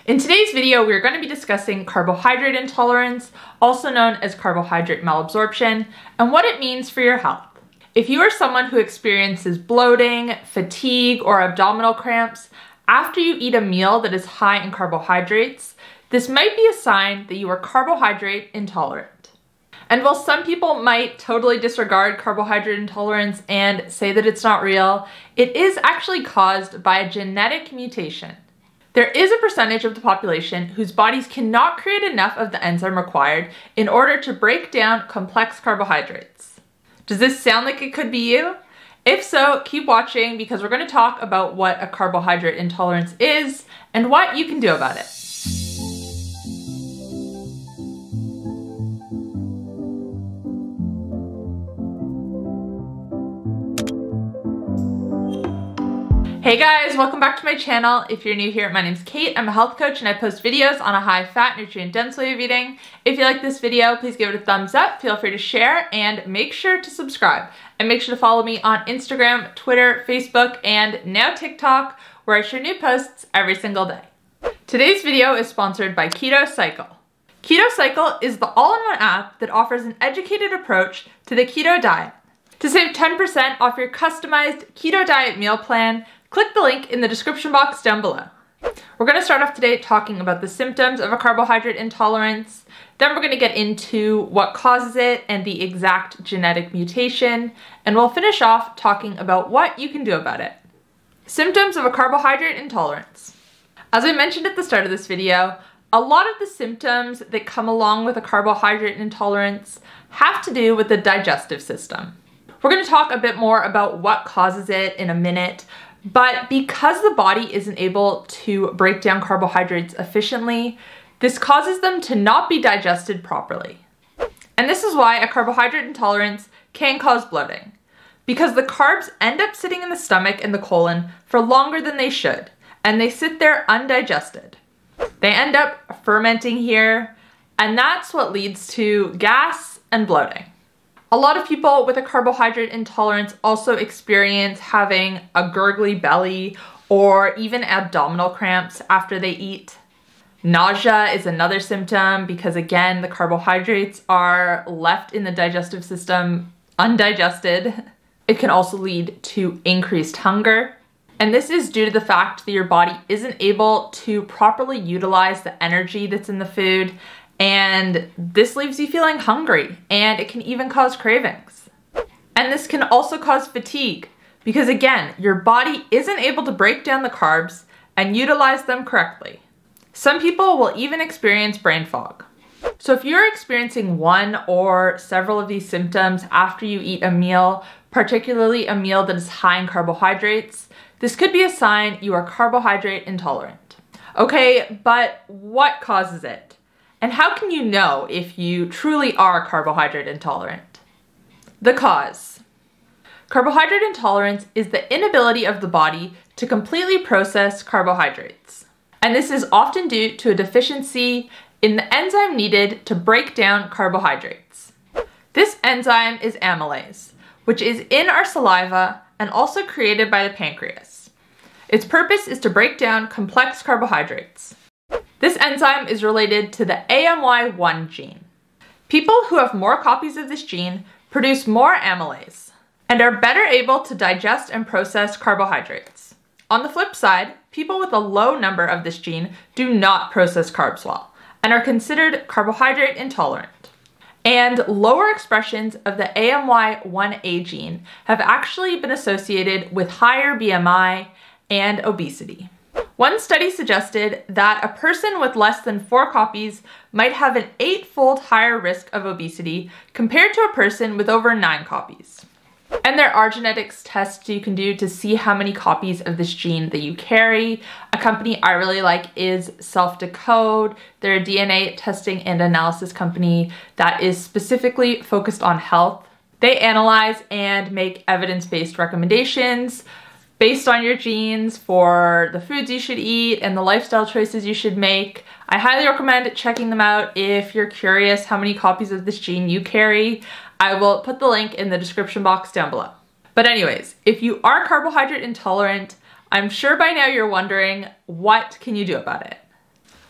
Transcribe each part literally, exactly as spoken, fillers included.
In today's video, we're going to be discussing carbohydrate intolerance, also known as carbohydrate malabsorption, and what it means for your health. If you are someone who experiences bloating, fatigue, or abdominal cramps after you eat a meal that is high in carbohydrates, this might be a sign that you are carbohydrate intolerant. And while some people might totally disregard carbohydrate intolerance and say that it's not real, it is actually caused by a genetic mutation. There is a percentage of the population whose bodies cannot create enough of the enzyme required in order to break down complex carbohydrates. Does this sound like it could be you? If so, keep watching because we're going to talk about what a carbohydrate intolerance is and what you can do about it. Hey guys, welcome back to my channel. If you're new here, my name's Kate. I'm a health coach and I post videos on a high-fat, nutrient-dense way of eating. If you like this video, please give it a thumbs up, feel free to share, and make sure to subscribe. And make sure to follow me on Instagram, Twitter, Facebook, and now TikTok, where I share new posts every single day. Today's video is sponsored by Keto Cycle. Keto Cycle is the all-in-one app that offers an educated approach to the keto diet. To save ten percent off your customized keto diet meal plan, click the link in the description box down below. We're going to start off today talking about the symptoms of a carbohydrate intolerance. Then we're going to get into what causes it and the exact genetic mutation. And we'll finish off talking about what you can do about it. Symptoms of a carbohydrate intolerance. As I mentioned at the start of this video, a lot of the symptoms that come along with a carbohydrate intolerance have to do with the digestive system. We're going to talk a bit more about what causes it in a minute. But because the body isn't able to break down carbohydrates efficiently, this causes them to not be digested properly. And this is why a carbohydrate intolerance can cause bloating, because the carbs end up sitting in the stomach and the colon for longer than they should, and they sit there undigested. They end up fermenting here, and that's what leads to gas and bloating. A lot of people with a carbohydrate intolerance also experience having a gurgly belly or even abdominal cramps after they eat. Nausea is another symptom because, again, the carbohydrates are left in the digestive system undigested. It can also lead to increased hunger. And this is due to the fact that your body isn't able to properly utilize the energy that's in the food. And this leaves you feeling hungry, and it can even cause cravings. And this can also cause fatigue because, again, your body isn't able to break down the carbs and utilize them correctly. Some people will even experience brain fog. So if you're experiencing one or several of these symptoms after you eat a meal, particularly a meal that is high in carbohydrates, this could be a sign you are carbohydrate intolerant. Okay, but what causes it? And how can you know if you truly are carbohydrate intolerant? The cause. Carbohydrate intolerance is the inability of the body to completely process carbohydrates. And this is often due to a deficiency in the enzyme needed to break down carbohydrates. This enzyme is amylase, which is in our saliva and also created by the pancreas. Its purpose is to break down complex carbohydrates. This enzyme is related to the A M Y one gene. People who have more copies of this gene produce more amylase and are better able to digest and process carbohydrates. On the flip side, people with a low number of this gene do not process carbs well and are considered carbohydrate intolerant. And lower expressions of the A M Y one A gene have actually been associated with higher B M I and obesity. One study suggested that a person with less than four copies might have an eight-fold higher risk of obesity compared to a person with over nine copies. And there are genetics tests you can do to see how many copies of this gene that you carry. A company I really like is Self-Decode. They're a D N A testing and analysis company that is specifically focused on health. They analyze and make evidence-based recommendations based on your genes for the foods you should eat and the lifestyle choices you should make. I highly recommend checking them out if you're curious how many copies of this gene you carry. I will put the link in the description box down below. But anyways, if you are carbohydrate intolerant, I'm sure by now you're wondering, what can you do about it?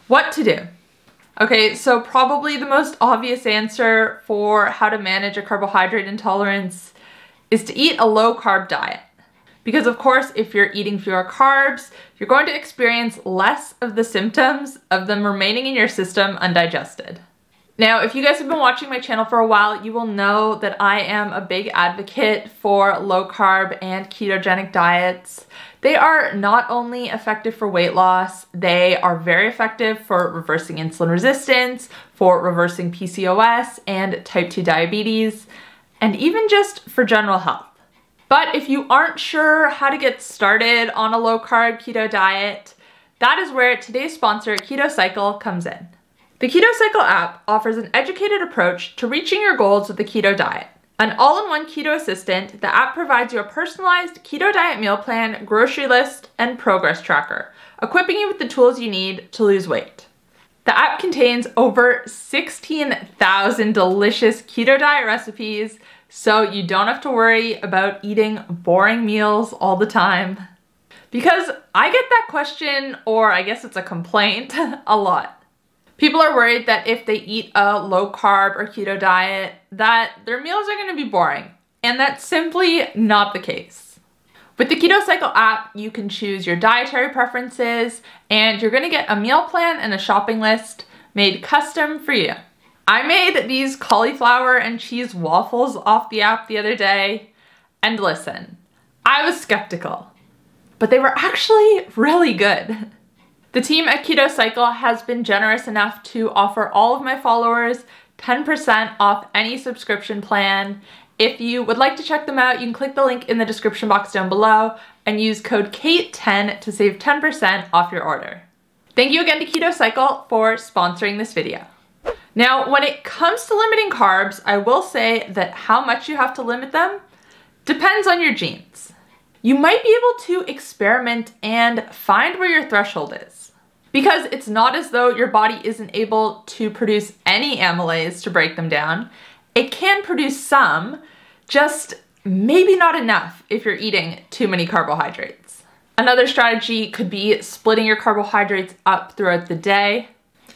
What to do? Okay, so probably the most obvious answer for how to manage a carbohydrate intolerance is to eat a low carb diet. Because of course, if you're eating fewer carbs, you're going to experience less of the symptoms of them remaining in your system undigested. Now, if you guys have been watching my channel for a while, you will know that I am a big advocate for low carb and ketogenic diets. They are not only effective for weight loss, they are very effective for reversing insulin resistance, for reversing P C O S and type two diabetes, and even just for general health. But if you aren't sure how to get started on a low carb keto diet, that is where today's sponsor, Keto Cycle, comes in. The Keto Cycle app offers an educated approach to reaching your goals with the keto diet. An all-in-one keto assistant, the app provides you a personalized keto diet meal plan, grocery list, and progress tracker, equipping you with the tools you need to lose weight. The app contains over sixteen thousand delicious keto diet recipes, so you don't have to worry about eating boring meals all the time. Because I get that question, or I guess it's a complaint, a lot. People are worried that if they eat a low carb or keto diet, that their meals are gonna be boring. And that's simply not the case. With the Keto Cycle app, you can choose your dietary preferences, and you're gonna get a meal plan and a shopping list made custom for you. I made these cauliflower and cheese waffles off the app the other day, and listen, I was skeptical, but they were actually really good. The team at Keto Cycle has been generous enough to offer all of my followers ten percent off any subscription plan. If you would like to check them out, you can click the link in the description box down below and use code Kate ten to save ten percent off your order. Thank you again to Keto Cycle for sponsoring this video. Now, when it comes to limiting carbs, I will say that how much you have to limit them depends on your genes. You might be able to experiment and find where your threshold is. Because it's not as though your body isn't able to produce any amylase to break them down. It can produce some, just maybe not enough if you're eating too many carbohydrates. Another strategy could be splitting your carbohydrates up throughout the day.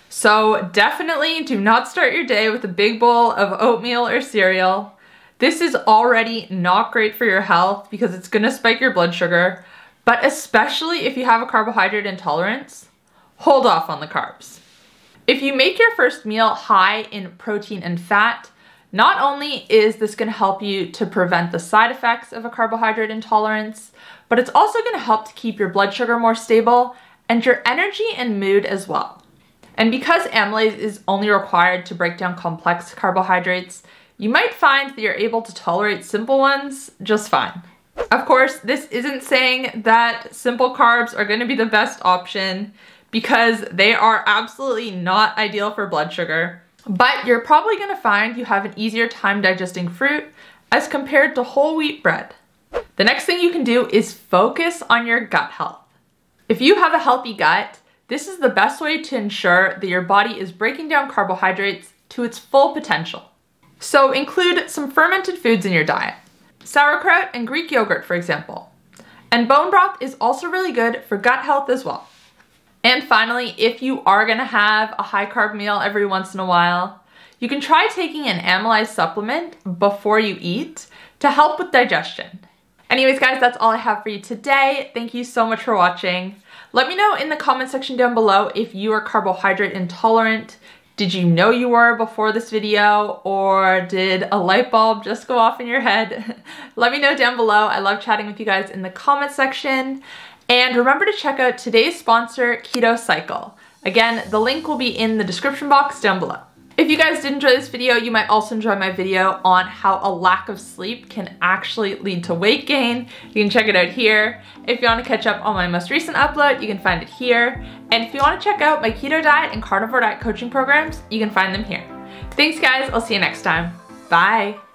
So definitely do not start your day with a big bowl of oatmeal or cereal. This is already not great for your health because it's gonna spike your blood sugar, but especially if you have a carbohydrate intolerance, hold off on the carbs. If you make your first meal high in protein and fat, not only is this gonna help you to prevent the side effects of a carbohydrate intolerance, but it's also gonna help to keep your blood sugar more stable and your energy and mood as well. And because amylase is only required to break down complex carbohydrates, you might find that you're able to tolerate simple ones just fine. Of course, this isn't saying that simple carbs are gonna be the best option because they are absolutely not ideal for blood sugar, but you're probably gonna find you have an easier time digesting fruit as compared to whole wheat bread. The next thing you can do is focus on your gut health. If you have a healthy gut, this is the best way to ensure that your body is breaking down carbohydrates to its full potential. So include some fermented foods in your diet. Sauerkraut and Greek yogurt, for example. And bone broth is also really good for gut health as well. And finally, if you are gonna have a high carb meal every once in a while, you can try taking an amylase supplement before you eat to help with digestion. Anyways, guys, that's all I have for you today. Thank you so much for watching. Let me know in the comment section down below if you are carbohydrate intolerant. Did you know you were before this video, or did a light bulb just go off in your head? Let me know down below. I love chatting with you guys in the comment section. And remember to check out today's sponsor, Keto Cycle. Again, the link will be in the description box down below. If you guys did enjoy this video, you might also enjoy my video on how a lack of sleep can actually lead to weight gain. You can check it out here. If you want to catch up on my most recent upload, you can find it here. And if you want to check out my keto diet and carnivore diet coaching programs, you can find them here. Thanks guys, I'll see you next time. Bye.